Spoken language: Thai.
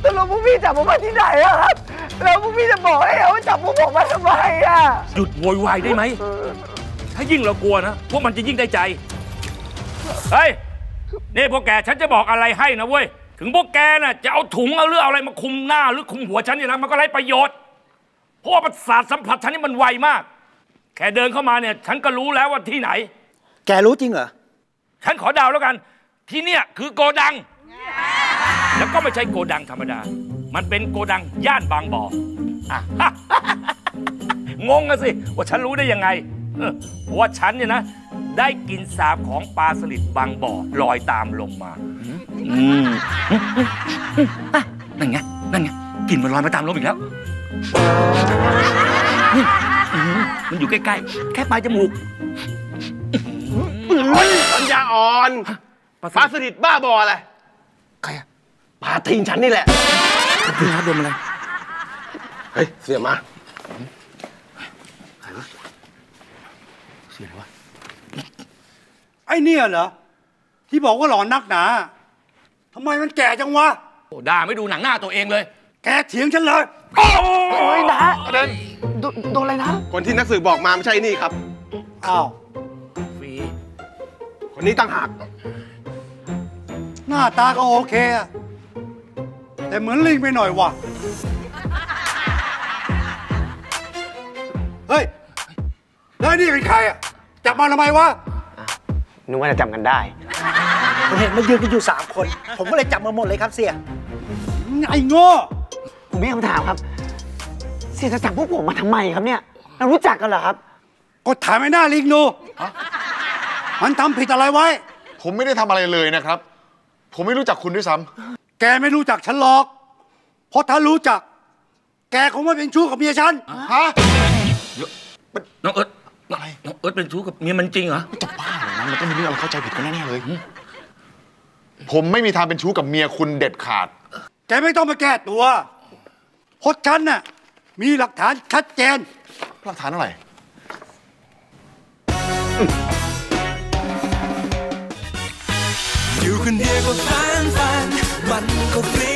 แล้วพวกพี่จับผมมาที่ไหนอะครับแล้วพวกพี่จะบอกให้ว่าจับพวกผมมาทำไมอะหยุดโวยวายได้ไหมถ้ายิ่งเรากลัวนะพวกมันจะยิ่งได้ใจเฮ้ยนี่พวกแกฉันจะบอกอะไรให้นะเว้ยถึงพวกแกน่ะจะเอาถุงเอาเรื่องอะไรมาคุมหน้าหรือคุมหัวฉันเนี่ยนะมันก็ไร้ประโยชน์เพราะว่าประสาทสัมผัสฉันนี่มันไวมากแค่เดินเข้ามาเนี่ยฉันก็รู้แล้วว่าที่ไหนแกรู้จริงเหรอฉันขอเดาแล้วกันที่เนี่ยคือโกดังแล้วก็ไม่ใช่โกดังธรรมดามันเป็นโกดังย่านบางบ่อ งงอะสิว่าฉันรู้ได้ยังไงเพราะว่าฉันเนี่ยนะได้กินสาบของปลาสลิดบางบ่อลอยตามลงมานั่นไงกินมันลอยมาตามลมอีกแล้วมันอยู่ใกล้ๆแค่ปลายจมูกปัญญาอ่อนปลาสลิดบ้าบออะไรใครอะปลาทิ้งฉันนี่แหละพี่ฮาร์ดโดนอะไรเฮ้ยเสียมาใครวะเสียอะไรวะไอ้เนี่ยเหรอที่บอกว่าหล่อนักหนาทำไมมันแก่จังวะโอ้ด่าไม่ดูหนังหน้าตัวเองเลยแกเถียงฉันเลยโอ้ยนะโดนอะไรนะคนที่นักสืบบอกมาไม่ใช่นี่ครับอ้าวฟีคนนี้ตั้งหากหน้าตาก็โอเคอะแต่เหมือนลิงไปหน่อยว่ะเฮ้ยแล้วนี่เป็นใครอะจับมาทำไมวะนึกว่าจะจำกันได้ผมเห็นมันยืนกันอยู่3 คนผมก็เลยจับมาหมดเลยครับเสี่ยไอ้โง่ผมมีคำถามครับเสี่ยจะจับพวกผมมาทำไมครับเนี่ยเรารู้จักกันเหรอครับก็ถามไอ้หน้าลิงดูมันทำผิดอะไรไว้ผมไม่ได้ทำอะไรเลยนะครับผมไม่รู้จักคุณด้วยซ้ำแกไม่รู้จักฉันหรอกเพราะถ้ารู้จักแกคงไม่เป็นชู้กับเมียฉันฮะน้องเอิร์ธอะไรน้องเอิร์ธเป็นชู้กับเมียมันจริงเหรอจะบ้าเหรอนะมันต้องมีเรื่องอะไรเข้าใจผิดกันแน่ๆเลยผมไม่มีทางเป็นชู้กับเมียคุณเด็ดขาดแกไม่ต้องมาแก้ตัวเพราะฉันน่ะมีหลักฐานชัดเจนหลักฐานอะไรอยู่คนเดียวก็ฟันมันก็ฟรี